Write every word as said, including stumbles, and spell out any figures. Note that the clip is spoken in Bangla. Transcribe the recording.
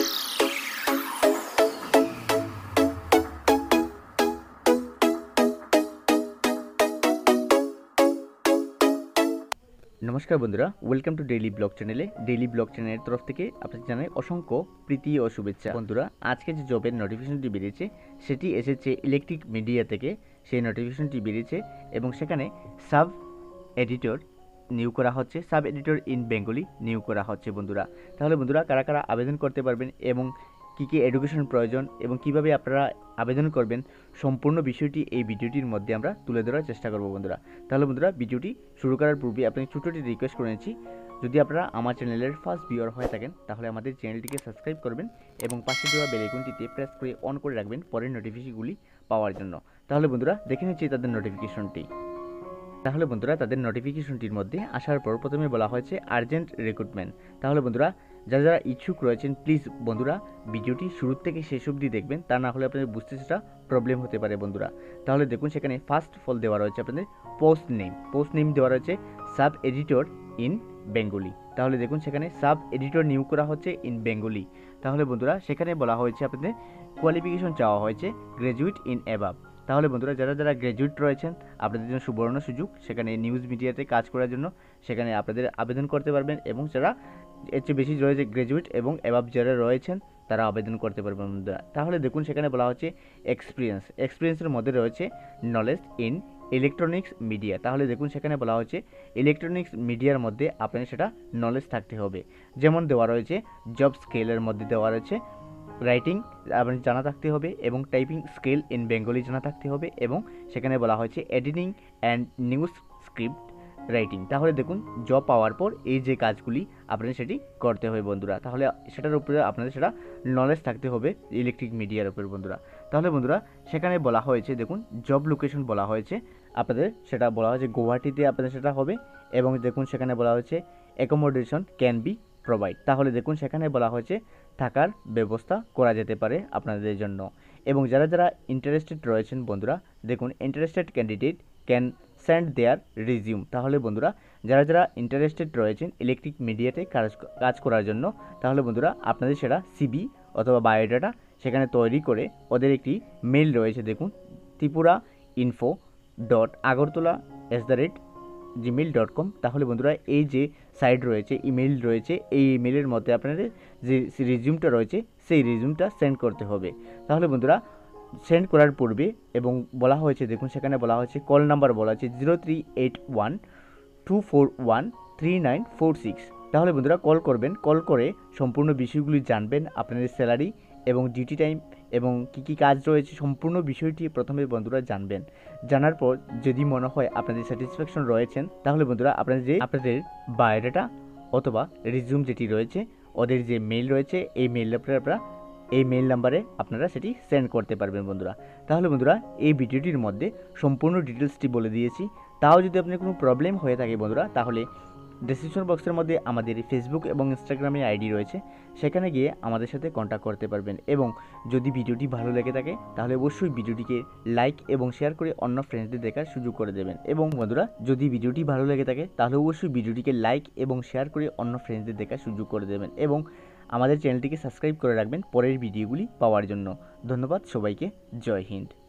नमस्कार बंधुरा वेलकम टू डेली ब्लग चैनेले डेली ब्लग चैनल तरफ থেকে আপনাদের জানাই অসংখ্য প্রীতি ও শুভেচ্ছা। বন্ধুরা আজকে যে জবের নোটিফিকেশনটি বেরিয়েছে সেটি এসেছে ইলেকট্রিক মিডিয়া থেকে। সেই নোটিফিকেশনটি বেরিয়েছে এবং সেখানে সাব এডিটর নিয়োগ করা হচ্ছে, সাব এডিটর ইন বেঙ্গলি নিয়োগ করা হচ্ছে। বন্ধুরা তাহলে বন্ধুরা কারা কারা আবেদন করতে পারবেন এবং কী কী এডুকেশন প্রয়োজন এবং কিভাবে আপনারা আবেদন করবেন সম্পূর্ণ বিষয়টি এই ভিডিওটির মধ্যে আমরা তুলে ধরার চেষ্টা করব। বন্ধুরা তাহলে বন্ধুরা ভিডিওটি শুরু করার পূর্বে আপনাকে ছোট্টটি রিকোয়েস্ট করে নিচ্ছি, যদি আপনারা আমার চ্যানেলের ফার্স্ট ভিউয়ার হয়ে থাকেন তাহলে আমাদের চ্যানেলটিকে সাবস্ক্রাইব করবেন এবং পাশে দেওয়া বেল আইকনটিতে প্রেস করে অন করে রাখবেন পরের নোটিফিকেশনগুলি পাওয়ার জন্য। তাহলে বন্ধুরা দেখে নিচ্ছি তাদের নোটিফিকেশনটি। তাহলে বন্ধুরা তাদের নোটিফিকেশনটির মধ্যে আসার পর প্রথমে বলা হয়েছে আর্জেন্ট রিক্রুটমেন্ট। তাহলে বন্ধুরা যারা যারা ইচ্ছুক রয়েছেন প্লিজ বন্ধুরা ভিডিওটি শুরু থেকে শেষ অবধি দেখবেন, তা না হলে আপনাদের বুঝতে সেটা প্রবলেম হতে পারে। বন্ধুরা তাহলে দেখুন সেখানে ফার্স্ট ফল দেওয়া রয়েছে আপনাদের পোস্ট নেম, পোস্ট নেম দেওয়া রয়েছে সাব এডিটর ইন বেঙ্গলি। তাহলে দেখুন সেখানে সাব এডিটর নিয়োগ করা হচ্ছে ইন বেঙ্গলি। তাহলে বন্ধুরা সেখানে বলা হয়েছে আপনাদের কোয়ালিফিকেশন চাওয়া হয়েছে গ্র্যাজুয়েট ইন অ্যাবাভ। তাহলে বন্ধুরা যারা যারা গ্র্যাজুয়েট রয়েছেন আপনাদের জন্য সুবর্ণ সুযোগ, সেখানে নিউজ মিডিয়াতে কাজ করার জন্য সেখানে আপনাদের আবেদন করতে পারবেন এবং যারা এর চেয়ে বেশি রয়েছে গ্র্যাজুয়েট এবং অ্যাবাভ যারা রয়েছেন তারা আবেদন করতে পারবেন। বন্ধুরা তাহলে দেখুন সেখানে বলা হচ্ছে এক্সপিরিয়েন্স, এক্সপিরিয়েন্সের মধ্যে রয়েছে নলেজ ইন ইলেকট্রনিক্স মিডিয়া। তাহলে দেখুন সেখানে বলা হচ্ছে ইলেকট্রনিক্স মিডিয়ার মধ্যে আপনার সেটা নলেজ থাকতে হবে, যেমন দেওয়া রয়েছে জব স্কেলের মধ্যে দেওয়া রয়েছে রাইটিং আপনার জানা থাকতে হবে এবং টাইপিং স্কিল ইন বেঙ্গলি জানা থাকতে হবে এবং সেখানে বলা হয়েছে editing and news script writing. তাহলে দেখুন জব পাওয়ার পর এই যে কাজগুলি আপনাদের সেটি করতে হবে বন্ধুরা, তাহলে সেটার উপরে আপনাদের সেটা নলেজ থাকতে হবে ইলেকট্রিক মিডিয়ার উপর। বন্ধুরা তাহলে বন্ধুরা সেখানে বলা হয়েছে দেখুন জব লোকেশন বলা হয়েছে আপনাদের সেটা বলা হয়েছে গুয়াহাটিতে আপনাদের সেটা হবে এবং দেখুন সেখানে বলা হয়েছে অ্যাকোমোডেশন ক্যান বি প্রোভাইড। তাহলে দেখুন সেখানে বলা হয়েছে থাকার ব্যবস্থা করা যেতে পারে আপনাদের জন্য। এবং যারা যারা ইন্টারেস্টেড রয়েছেন বন্ধুরা দেখুন interested candidate can send their resume. তাহলে বন্ধুরা যারা যারা ইন্টারেস্টেড রয়েছেন ইলেকট্রিক মিডিয়াতে কাজ কাজ করার জন্য তাহলে বন্ধুরা আপনাদের সেটা সিবি অথবা বায়োডাটা সেখানে তৈরি করে ওদের একটি মেল রয়েছে দেখুন Tripura info dot Agartala at the rate Gmail dot com. তাহলে বন্ধুরা এই যে সাইট রয়েছে ইমেল রয়েছে এই ইমেলের মধ্যে আপনাদের যে রিজিউমটা রয়েছে সেই রিজিউমটা সেন্ড করতে হবে। তাহলে বন্ধুরা সেন্ড করার পূর্বে এবং বলা হয়েছে দেখুন সেখানে বলা হয়েছে কল নাম্বার বলা হয়েছে zero three eight one two four one three nine four six. তাহলে বন্ধুরা কল করবেন, কল করে সম্পূর্ণ বিষয়গুলি জানবেন, আপনাদের স্যালারি এবং ডিউটি টাইম এবং কী কী কাজ রয়েছে সম্পূর্ণ বিষয়টি প্রথমে বন্ধুরা জানবেন। জানার পর যদি মনে হয় আপনাদের স্যাটিসফ্যাকশন রয়েছেন তাহলে বন্ধুরা আপনাদের যে আপনাদের বায়োডাটা অথবা রিজিউম যেটি রয়েছে ওদের যে মেল রয়েছে এই মেল আপনারা এই মেল নাম্বারে আপনারা সেটি সেন্ড করতে পারবেন। বন্ধুরা তাহলে বন্ধুরা এই ভিডিওটির মধ্যে সম্পূর্ণ ডিটেলসটি বলে দিয়েছি, তাও যদি আপনার কোনো প্রবলেম হয়ে থাকে বন্ধুরা তাহলে ডেসক্রিপশন বক্সের মধ্যে আমাদের ফেসবুক এবং ইনস্টাগ্রামে আইডি রয়েছে, সেখানে গিয়ে আমাদের সাথে কন্ট্যাক্ট করতে পারবেন। এবং যদি ভিডিওটি ভালো লেগে থাকে তাহলে অবশ্যই ভিডিওটিকে লাইক এবং শেয়ার করে অন্য ফ্রেন্ডসদের দেখার সুযোগ করে দেবেন। এবং বন্ধুরা যদি ভিডিওটি ভালো লেগে থাকে তাহলে অবশ্যই ভিডিওটিকে লাইক এবং শেয়ার করে অন্য ফ্রেন্ডসদের দেখার সুযোগ করে দেবেন এবং আমাদের চ্যানেলটিকে সাবস্ক্রাইব করে রাখবেন পরের ভিডিওগুলি পাওয়ার জন্য। ধন্যবাদ সবাইকে, জয় হিন্দ।